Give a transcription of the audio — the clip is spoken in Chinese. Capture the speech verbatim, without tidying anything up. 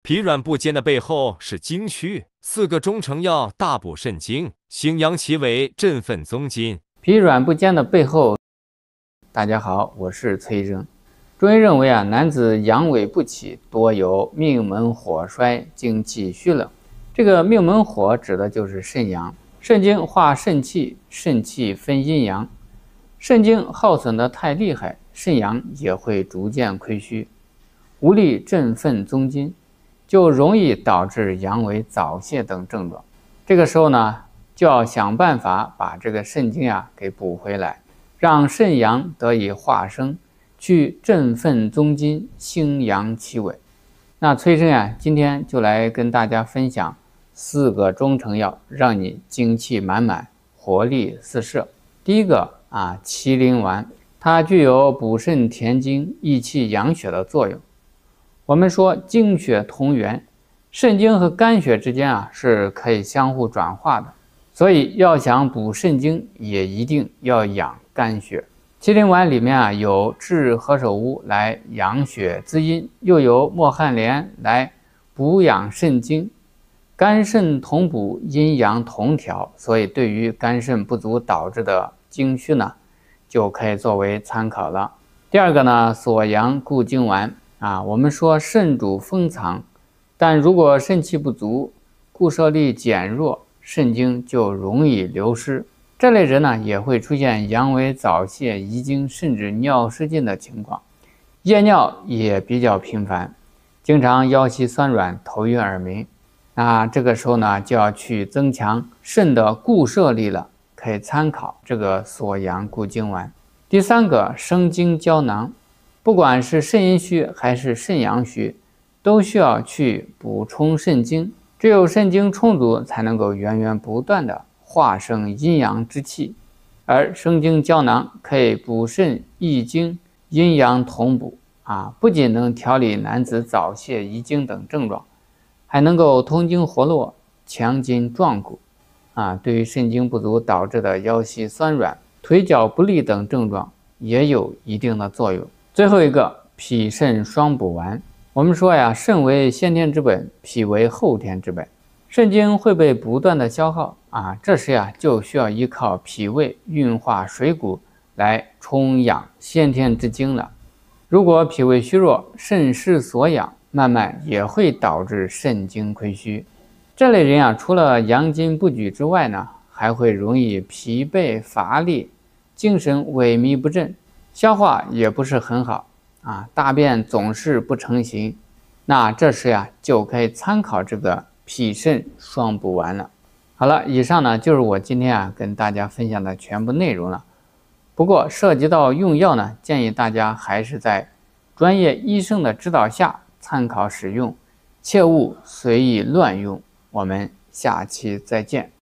脾软不坚的背后是经虚，四个中成药大补肾经，兴阳其为振奋宗筋。 脾软不坚的背后，大家好，我是崔医生。中医认为啊，男子阳痿不起，多有命门火衰、精气虚冷。这个命门火指的就是肾阳，肾经化肾气，肾气分阴阳，肾经耗损的太厉害，肾阳也会逐渐亏虚，无力振奋宗筋，就容易导致阳痿、早泄等症状。这个时候呢，就要想办法把这个肾经啊给补回来，让肾阳得以化生，去振奋宗筋，兴阳其痿。那崔生啊，今天就来跟大家分享四个中成药，让你精气满满，活力四射。第一个啊，麒麟丸，它具有补肾填精、益气养血的作用。我们说精血同源，肾精和肝血之间啊是可以相互转化的，所以要想补肾精，也一定要养肝血。麒麟丸里面啊有炙何首乌来养血滋阴，又有墨旱莲来补养肾精，肝肾同补，阴阳同调，所以对于肝肾不足导致的精虚呢，就可以作为参考了。第二个呢，锁阳固精丸啊，我们说肾主封藏，但如果肾气不足，固摄力减弱，肾精就容易流失。这类人呢，也会出现阳痿、早泄、遗精，甚至尿失禁的情况，夜尿也比较频繁，经常腰膝酸软、头晕耳鸣。那这个时候呢，就要去增强肾的固摄力了，可以参考这个锁阳固精丸。第三个，生津胶囊，不管是肾阴虚还是肾阳虚，都需要去补充肾精，只有肾精充足，才能够源源不断的化生阴阳之气。而生津胶囊可以补肾益精，阴阳同补啊，不仅能调理男子早泄、遗精等症状，还能够通经活络、强筋壮骨啊，对于肾精不足导致的腰膝酸软、腿脚不利等症状也有一定的作用。最后一个，脾肾双补丸。我们说呀，肾为先天之本，脾为后天之本，肾精会被不断的消耗啊，这时呀就需要依靠脾胃运化水谷来充养先天之精了。如果脾胃虚弱，肾失所养，慢慢也会导致肾精亏虚。这类人啊，除了阳筋不举之外呢，还会容易疲惫乏力，精神萎靡不振，消化也不是很好啊，大便总是不成形。那这时呀，就可以参考这个脾肾双补丸了。好了，以上呢就是我今天啊跟大家分享的全部内容了。不过涉及到用药呢，建议大家还是在专业医生的指导下参考使用，切勿随意乱用。我们下期再见。